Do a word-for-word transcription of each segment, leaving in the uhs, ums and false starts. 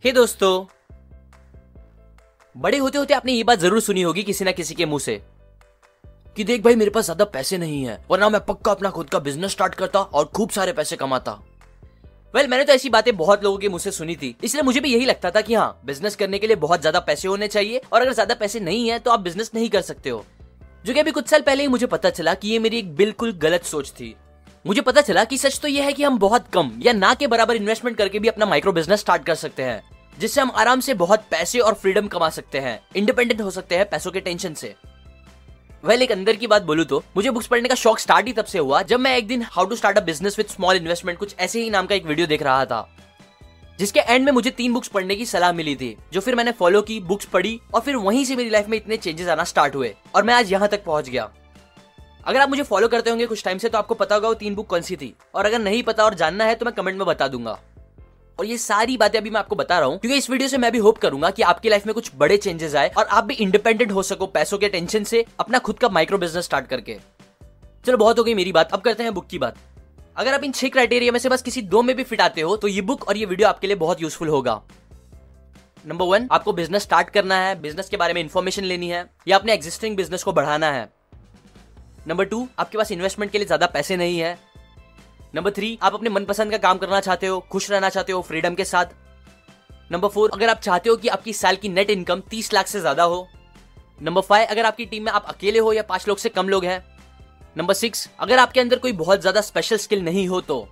हे दोस्तों, बड़े होते होते आपने ये बात जरूर सुनी होगी किसी ना किसी के मुंह से कि देख भाई, मेरे पास ज्यादा पैसे नहीं है, वरना मैं पक्का अपना खुद का बिजनेस स्टार्ट करता और खूब सारे पैसे कमाता। वेल well, मैंने तो ऐसी बातें बहुत लोगों के मुंह से सुनी थी, इसलिए मुझे भी यही लगता था कि हाँ, बिजनेस करने के लिए बहुत ज्यादा पैसे होने चाहिए और अगर ज्यादा पैसे नहीं है तो आप बिजनेस नहीं कर सकते हो। जो कि अभी कुछ साल पहले ही मुझे पता चला कि ये मेरी एक बिल्कुल गलत सोच थी। मुझे पता चला कि सच तो यह है कि हम बहुत कम या ना के बराबर इन्वेस्टमेंट करके भी अपना माइक्रो बिजनेस स्टार्ट कर सकते हैं, जिससे हम आराम से बहुत पैसे और फ्रीडम कमा सकते हैं, इंडिपेंडेंट हो सकते हैं पैसों के टेंशन से। वेल एक अंदर की बात बोलूं तो मुझे बुक्स पढ़ने का शौक स्टार्ट ही तब से हुआ जब मैं एक दिन how to start a business with small investment कुछ ऐसे ही नाम का एक वीडियो देख रहा था, जिसके एंड में मुझे तीन बुक्स पढ़ने की सलाह मिली थी, जो फिर मैंने फॉलो की, बुक्स पढ़ी और फिर वहीं से मेरी लाइफ में इतने चेंजेस आना स्टार्ट हुए और मैं आज यहाँ तक पहुंच गया। अगर आप मुझे फॉलो करते होंगे कुछ टाइम से तो आपको पता होगा वो तीन बुक कौन सी थी, और अगर नहीं पता और जानना है तो मैं कमेंट में बता दूंगा। और ये सारी बातें अभी मैं आपको बता रहा हूँ क्योंकि इस वीडियो से मैं भी होप करूंगा कि आपकी लाइफ में कुछ बड़े चेंजेस आए और आप भी इंडिपेंडेंट हो सको पैसों के टेंशन से, अपना खुद का माइक्रो बिजनेस स्टार्ट करके। चलो बहुत हो गई मेरी बात, अब करते हैं बुक की बात। अगर आप इन छह क्राइटेरिया में से बस किसी दो में भी फिट आते हो तो ये बुक और ये वीडियो आपके लिए बहुत यूजफुल होगा। नंबर वन, आपको बिजनेस स्टार्ट करना है, बिजनेस के बारे में इंफॉर्मेशन लेनी है या अपने एग्जिस्टिंग बिजनेस को बढ़ाना है। नंबर टू, आपके पास इन्वेस्टमेंट के लिए ज्यादा पैसे नहीं है। नंबर थ्री, आप अपने मनपसंद का काम करना चाहते हो, खुश रहना चाहते हो फ्रीडम के साथ। नंबर फोर, अगर आप चाहते हो कि आपकी साल की नेट इनकम तीस लाख से ज्यादा हो। नंबर फाइव, अगर आपकी टीम में आप अकेले हो या पांच लोग से कम लोग हैं। नंबर सिक्स, अगर आपके अंदर कोई बहुत ज्यादा स्पेशल स्किल नहीं हो तो।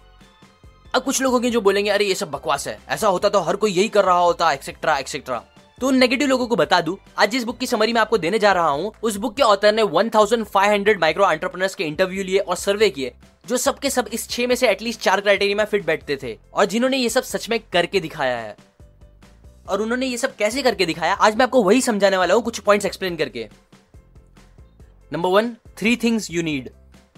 अब कुछ लोग होंगे जो बोलेंगे अरे ये सब बकवास है, ऐसा होता तो हर कोई यही कर रहा होता, एक्सेट्रा एक्सेट्रा। तो उन नेगेटिव लोगों को बता दूं, आज जिस बुक की समरी मैं आपको देने जा रहा हूं, उस बुक के ऑथर ने पंद्रह सौ माइक्रो एंटरप्रेन्योर्स के इंटरव्यू लिए और सर्वे किए, जो सब के सब इस छह में से एटलीस्ट चार क्राइटेरिया में फिट बैठते थे और जिन्होंने ये सब सच में करके दिखाया है। और उन्होंने ये सब कैसे करके दिखाया, आज मैं आपको वही समझाने वाला हूं कुछ पॉइंट्स एक्सप्लेन करके। Number one, three things you need.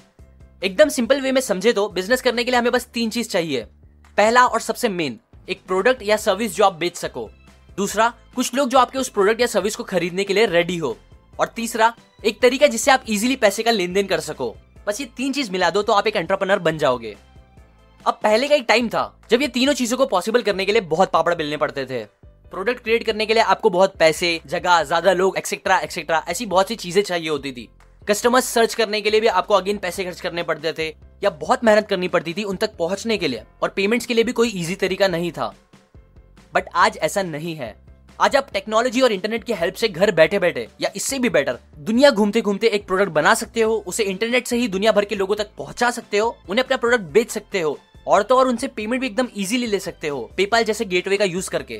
एकदम सिंपल वे में समझे तो बिजनेस करने के लिए हमें बस तीन चीज चाहिए। पहला और सबसे मेन, एक प्रोडक्ट या सर्विस जो आप बेच सको। दूसरा, कुछ लोग जो आपके उस प्रोडक्ट या सर्विस को खरीदने के लिए रेडी हो। और तीसरा, एक तरीका जिससे आप इजीली पैसे का लेन देन कर सको। बस ये तीन चीज मिला दो तो आप एक एंटरप्रेन्योर बन जाओगे। अब पहले का एक टाइम था जब ये तीनों चीजों को पॉसिबल करने के लिए बहुत पापड़ बेलने पड़ते थे। प्रोडक्ट क्रिएट करने के लिए आपको बहुत पैसे, जगह, ज्यादा लोग, एक्सेट्रा एक्सेट्रा ऐसी बहुत सी चीजें चाहिए होती थी। कस्टमर्स सर्च करने के लिए भी आपको अगेन पैसे खर्च करने पड़ते थे या बहुत मेहनत करनी पड़ती थी उन तक पहुंचने के लिए, और पेमेंट्स के लिए भी कोई इजी तरीका नहीं था। बट आज ऐसा नहीं है। आज आप टेक्नोलॉजी और इंटरनेट की हेल्प से घर बैठे बैठे या इससे भी बेटर दुनिया घूमते घूमते एक प्रोडक्ट बना सकते हो, उसे इंटरनेट से ही दुनिया भर के लोगों तक पहुंचा सकते हो, उन्हें अपना प्रोडक्ट बेच सकते हो और तो और उनसे पेमेंट भी एकदम इजीली ले सकते हो, पेपाल जैसे गेटवे का यूज करके।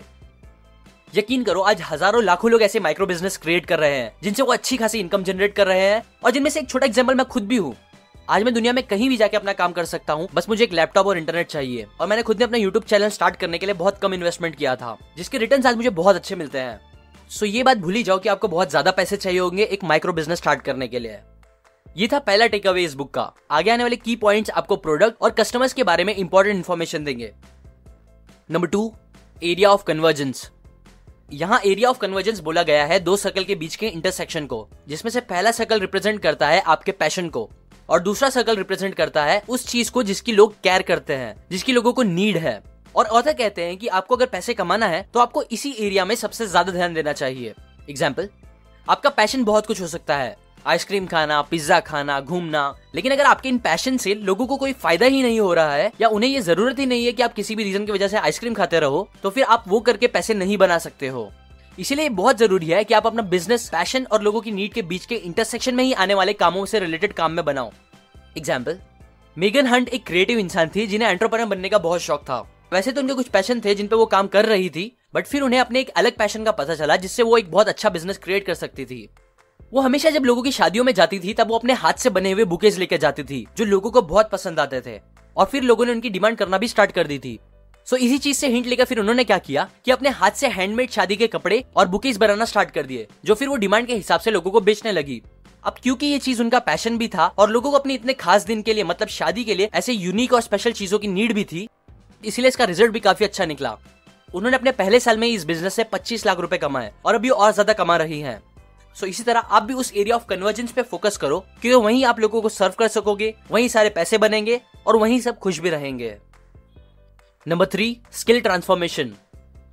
यकीन करो, आज हजारों लाखों लोग ऐसे माइक्रो बिजनेस क्रिएट कर रहे हैं जिनसे वो अच्छी खासी इनकम जनरेट कर रहे हैं, और जिनमें से एक छोटा एग्जांपल मैं खुद भी हूँ। आज मैं दुनिया में कहीं भी जाके अपना काम कर सकता हूँ, बस मुझे एक लैपटॉप और इंटरनेट चाहिए। और मैंने खुद ने अपना यूट्यूब चैनल स्टार्ट करने के लिए बहुत कम इन्वेस्टमेंट किया था, जिसके रिटर्न्स आज मुझे बहुत अच्छे मिलते हैं। सो ये बात भूल ही जाओ कि आपको बहुत ज्यादा पैसे चाहिए होंगे एक माइक्रो बिजनेस स्टार्ट करने के लिए। ये था पहला टेक अवे इस बुक का। आगे आने वाले की पॉइंट्स आपको प्रोडक्ट और कस्टमर्स के बारे में इंपॉर्टेंट इन्फॉर्मेशन देंगे। Number two, area of convergence. यहाँ एरिया ऑफ कन्वर्जेंस बोला गया है दो सर्कल के बीच के इंटरसेक्शन को, जिसमें से पहला सर्कल रिप्रेजेंट करता है आपके पैशन को और दूसरा सर्कल रिप्रेजेंट करता है उस चीज को जिसकी लोग केयर करते हैं, जिसकी लोगों को नीड है। और ऑथर कहते हैं कि आपको अगर पैसे कमाना है तो आपको इसी एरिया में सबसे ज्यादा ध्यान देना चाहिए। एग्जाम्पल, आपका पैशन बहुत कुछ हो सकता है, आइसक्रीम खाना, पिज्जा खाना, घूमना, लेकिन अगर आपके इन पैशन से लोगों को कोई फायदा ही नहीं हो रहा है या उन्हें ये जरूरत ही नहीं है कि आप किसी भी रीजन की वजह से आइसक्रीम खाते रहो, तो फिर आप वो करके पैसे नहीं बना सकते हो। इसीलिए बहुत जरूरी है कि आप अपना बिजनेस पैशन और लोगों की नीड के बीच के इंटरसेक्शन में ही आने वाले कामों से रिलेटेड काम में बनाओ। एग्जाम्पल, मेगन हंट एक क्रिएटिव इंसान थी जिन्हें एंटरप्रेन्योर बनने का बहुत शौक था। वैसे तो उनके कुछ पैशन थे जिन पे वो काम कर रही थी, बट फिर उन्हें अपने एक अलग पैशन का पता चला जिससे वो एक बहुत अच्छा बिजनेस क्रिएट कर सकती थी। वो हमेशा जब लोगों की शादियों में जाती थी तब वो अपने हाथ से बने हुए बुकेज लेकर जाती थी जो लोगों को बहुत पसंद आते थे, और फिर लोगों ने उनकी डिमांड करना भी स्टार्ट कर दी थी। सो so, इसी चीज से हिंट लेकर फिर उन्होंने क्या किया कि अपने हाथ से हैंडमेड शादी के कपड़े और बुकेज बनाना स्टार्ट कर दिए, जो फिर वो डिमांड के हिसाब से लोगों को बेचने लगी। अब क्योंकि ये चीज उनका पैशन भी था और लोगों को अपने इतने खास दिन के लिए, मतलब शादी के लिए, ऐसे यूनिक और स्पेशल चीजों की नीड भी थी, इसलिए इसका रिजल्ट भी काफी अच्छा निकला। उन्होंने अपने पहले साल में इस बिजनेस से पच्चीस लाख रुपए कमाए और अभी और ज्यादा कमा रही हैं। सो so, इसी तरह आप भी उस एरिया ऑफ कन्वर्जेंस पे फोकस करो, क्योंकि वहीं आप लोगों को सर्व कर सकोगे, वहीं सारे पैसे बनेंगे और वहीं सब खुश भी रहेंगे। Number three, skill transformation.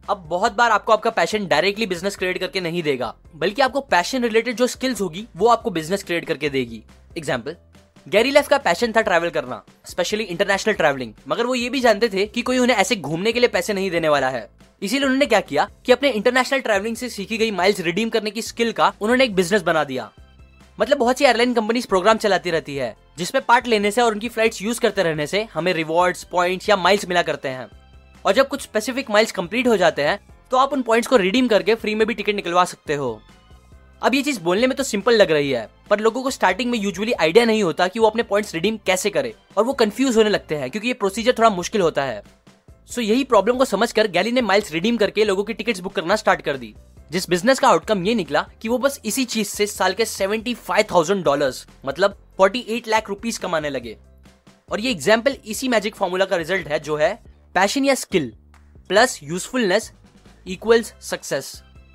अब बहुत बार आपको आपका पैशन डायरेक्टली बिजनेस क्रिएट करके नहीं देगा, बल्कि आपको पैशन रिलेटेड जो स्किल्स होगी वो आपको बिजनेस क्रिएट करके देगी। एग्जाम्पल, गैरी लेफ का पैशन था ट्रैवल करना, स्पेशली इंटरनेशनल ट्रैवलिंग, मगर वो ये भी जानते थे कि कोई उन्हें ऐसे घूमने के लिए पैसे नहीं देने वाला है। इसीलिए उन्होंने क्या किया कि अपने इंटरनेशनल ट्रैवलिंग से सीखी गई माइल्स रिडीम करने की स्किल का उन्होंने एक बिजनेस बना दिया। मतलब बहुत सी एयरलाइन कंपनीज प्रोग्राम चलाती रहती है जिसमें पार्ट लेने से और उनकी फ्लाइट्स यूज करते रहने से हमें रिवॉर्ड्स, पॉइंट्स या माइल्स मिला करते हैं। और जब कुछ स्पेसिफिक माइल्स कंप्लीट हो जाते हैं तो आप उन पॉइंट्स को रिडीम करके फ्री में भी टिकट निकलवा सकते हो। अब ये चीज बोलने में तो सिंपल लग रही है, पर लोगों को स्टार्टिंग में यूजुअली आइडिया नहीं होता कि वो अपने पॉइंट्स रिडीम कैसे करे, और वो कंफ्यूज होने लगते हैं क्योंकि ये प्रोसीजर थोड़ा मुश्किल होता है। सो यही प्रॉब्लम को समझकर गैली ने माइल्स रिडीम करके लोगों की टिकट्स बुक करना स्टार्ट कर दी, जिस बिजनेस का आउटकम ये निकला कि वो बस इसी चीज से साल के पचहत्तर हज़ार डॉलर्स मतलब अड़तालीस लाख रुपीस कमाने लगे। और ये एग्जाम्पल इसी मैजिक फॉर्मूला का रिजल्ट है जो है पैशन या skill plus usefulness equals success.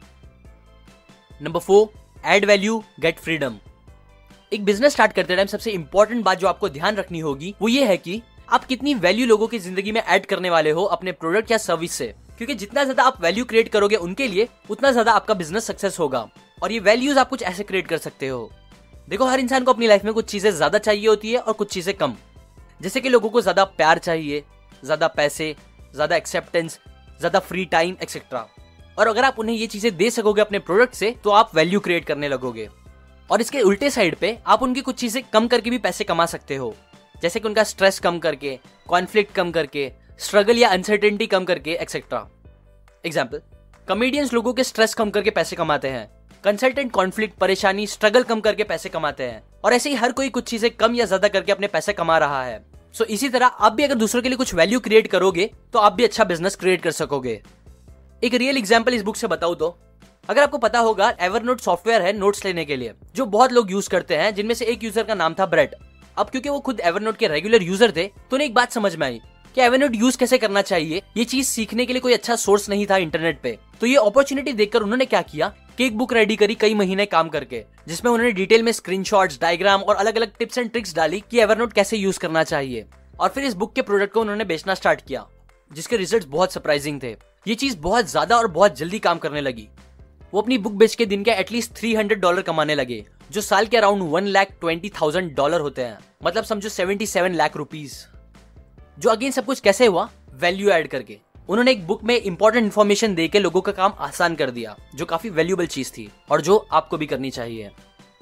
Number four, add value get freedom. एक बिजनेस स्टार्ट करते टाइम सबसे इंपॉर्टेंट बात जो आपको ध्यान रखनी होगी वो ये है कि आप कितनी वैल्यू लोगों की जिंदगी में ऐड करने वाले हो अपने प्रोडक्ट या सर्विस से, क्योंकि जितना ज्यादा आप वैल्यू क्रिएट करोगे उनके लिए उतना ज्यादा आपका बिजनेस सक्सेस होगा। और ये वैल्यूज आप कुछ ऐसे क्रिएट कर सकते हो। देखो, हर इंसान को अपनी लाइफ में कुछ चीजें ज्यादा चाहिए होती है और कुछ चीजें कम। जैसे कि लोगों को ज्यादा प्यार चाहिए, ज्यादा पैसे, ज्यादा एक्सेप्टेंस, ज्यादा फ्री टाइम एक्सेट्रा। और अगर आप उन्हें ये चीजें दे सकोगे अपने प्रोडक्ट से तो आप वैल्यू क्रिएट करने लगोगे। और इसके उल्टे साइड पे आप उनकी कुछ चीजें कम करके भी पैसे कमा सकते हो, जैसे कि उनका स्ट्रेस कम करके, कॉन्फ्लिक्ट कम करके, स्ट्रगल या अनसर्टेनिटी कम करके एक्सेट्रा। एग्जाम्पल, कॉमेडियंस लोगों के स्ट्रेस कम करके पैसे कमाते हैं, कंसल्टेंट कॉन्फ्लिक्ट, परेशानी, स्ट्रगल कम करके पैसे कमाते हैं, और ऐसे ही हर कोई कुछ चीजें कम या ज्यादा करके अपने पैसे कमा रहा है। सो so, इसी तरह आप भी अगर दूसरों के लिए कुछ वैल्यू क्रिएट करोगे तो आप भी अच्छा बिजनेस क्रिएट कर सकोगे। एक रियल एग्जाम्पल इस बुक से बताऊं तो, अगर आपको पता होगा, एवरनोट सॉफ्टवेयर है नोट्स लेने के लिए जो बहुत लोग यूज करते हैं, जिनमें से एक यूजर का नाम था ब्रेट। अब क्योंकि वो खुद एवरनोट के रेगुलर यूजर थे तो उन्हें एक बात समझ में आई कि एवरनोट यूज कैसे करना चाहिए। ये चीज सीखने के लिए कोई अच्छा सोर्स नहीं था इंटरनेट पे। तो ये अपॉर्चुनिटी देखकर उन्होंने क्या किया कि एक बुक रेडी करी कई महीने काम करके, जिसमें उन्होंने डिटेल में स्क्रीनशॉट्स, डायग्राम और अलग अलग टिप्स एंड ट्रिक्स डाली कि एवरनोट कैसे यूज करना चाहिए। और फिर इस बुक के प्रोडक्ट को उन्होंने बेचना स्टार्ट किया, जिसके रिजल्ट्स बहुत सरप्राइजिंग थे। ये चीज बहुत ज्यादा और बहुत जल्दी काम करने लगी। वो अपनी बुक बेच के दिन के एटलीस्ट तीन सौ डॉलर कमाने लगे, जो साल के around one lakh twenty thousand dollar होते हैं, मतलब समझो सतहत्तर लाख रुपीस। जो अगेन सब कुछ कैसे हुआ, वैल्यू ऐड करके। उन्होंने एक बुक में इंपॉर्टेंट इन्फॉर्मेशन देके लोगों का काम आसान कर दिया, जो काफी वैल्यूएबल चीज थी और जो आपको भी करनी चाहिए।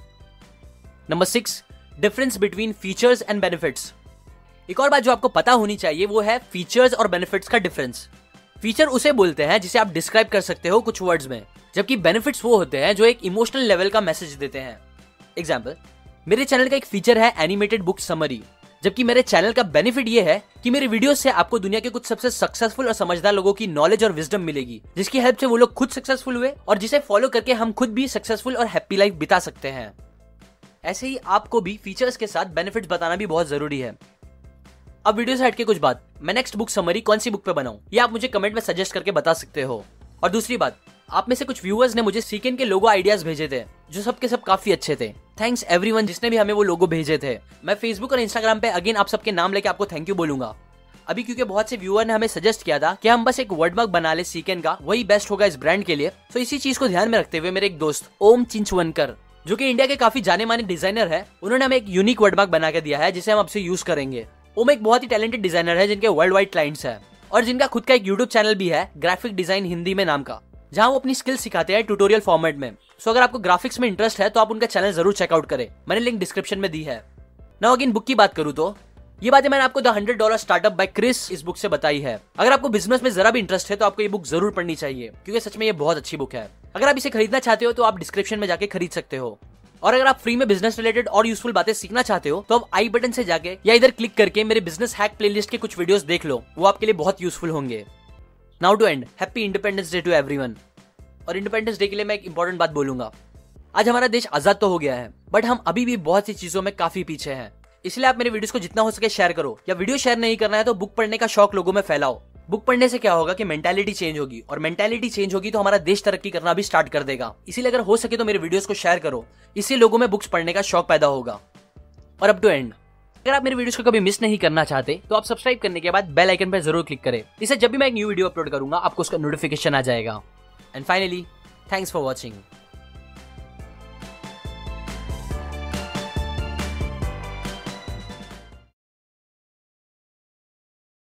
Number six, difference between features and benefits. एक और बात जो आपको पता होनी चाहिए वो है फीचर्स और बेनिफिट्स का डिफरेंस। फीचर उसे बोलते हैं जिसे आप डिस्क्राइब कर सकते हो कुछ वर्ड्स में, जबकि बेनिफिट्स वो होते हैं जो एक इमोशनल लेवल का मैसेज देते हैं। एग्जाम्पल, मेरे चैनल का एक फीचर है एनिमेटेड बुक समरी, जबकि मेरे चैनल का बेनिफिट ये है कि मेरे वीडियोस से आपको दुनिया के कुछ सबसे सक्सेसफुल और समझदार लोगों की नॉलेज और विजडम मिलेगी, जिसकी हेल्प से वो लोग खुद सक्सेसफुल हुए और जिसे फॉलो करके हम खुद भी सक्सेसफुल और हैप्पी लाइफ बिता सकते हैं। ऐसे ही आपको भी फीचर्स के साथ बेनिफिट्स बताना भी बहुत जरूरी है। अब वीडियो से हटके कुछ बात, मैं नेक्स्ट बुक समरी कौन सी बुक पे बनाऊं, ये आप मुझे कमेंट में सजेस्ट करके बता सकते हो। और दूसरी बात, आप में से कुछ व्यूअर्स ने मुझे सीकेन के लोगो आइडियाज भेजे थे, जो सबके सब काफी अच्छे थे। थैंक्स एवरीवन जिसने भी हमें वो लोगो भेजे थे। मैं फेसबुक और इंस्टाग्राम पे अगेन आप सबके नाम लेके आपको थैंक यू बोलूंगा। अभी क्योंकि बहुत से व्यूअर ने हमें सजेस्ट किया था कि हम बस एक वर्डमार्क बना ले सीकेन का, वही बेस्ट होगा इस ब्रांड के लिए। तो इसी चीज को ध्यान में रखते हुए मेरे एक दोस्त ओम चिंचवनकर, जो कि इंडिया के काफी जाने माने डिजाइनर है, उन्होंने हमें एक यूनिक वर्डमार्क बना के दिया है जिसे हम अब से यूज करेंगे। ओम एक बहुत ही टैलेंटेड डिजाइनर है जिनके वर्ल्ड वाइड क्लाइंट्स है और जिनका खुद का एक यूट्यूब चैनल भी है, ग्राफिक डिजाइन हिंदी में नाम का, जहां वो अपनी स्किल्स सिखाते हैं ट्यूटोरियल फॉर्मेट में। सो अगर आपको ग्राफिक्स में इंटरेस्ट है तो आप उनका चैनल जरूर चेकआउट करें, मैंने लिंक डिस्क्रिप्शन में दी है। नाउ अगेन बुक की बात करूं तो ये बातें मैंने आपको the hundred dollar startup by Chris इस बुक से बताई है। अगर आपको बिजनेस में जरा भी इंटरेस्ट है तो आपको ये बुक जरूर पढ़नी चाहिए, क्योंकि सच में ये बहुत अच्छी बुक है। अगर आप इसे खरीदना चाहते हो तो आप डिस्क्रिप्शन में जाके खरीद सकते हो। और अगर आप फ्री में बिजनेस रिलेटेड और यूजफुल बातें सीखना चाहते हो तो आप आई बटन से जाके या इधर क्लिक करके मेरे बिजनेस हैक प्लेलिस्ट के कुछ वीडियोस देख लो, वो आपके लिए बहुत यूजफुल होंगे। Now to end, happy independence day to everyone. और इंडिपेंडेंस डे के लिए मैं एक इंपॉर्टेंट बात बोलूंगा। आज हमारा देश आजाद तो हो गया है, बट हम अभी भी बहुत सी चीजों में काफी पीछे हैं। इसलिए आप मेरे वीडियोस को जितना हो सके शेयर करो, या वीडियो शेयर नहीं करना है तो बुक पढ़ने का शौक लोगों में फैलाओ। बुक पढ़ने से क्या होगा कि मेंटालिटी चेंज होगी, और मेंटालिटी चेंज होगी तो हमारा देश तरक्की करना भी स्टार्ट कर देगा। इसीलिए अगर हो सके तो मेरे वीडियोस को शेयर करो, इससे लोगों में बुक्स पढ़ने का शौक पैदा होगा। और अब टू एंड, अगर आप मेरे वीडियोस को कभी मिस नहीं करना चाहते तो आप सब्सक्राइब करने के बाद बेल आइकन पर जरूर क्लिक करें। इससे जब भी मैं एक न्यू वीडियो अपलोड करूंगा आपको उसका नोटिफिकेशन आ जाएगा। And finally, thanks for watching.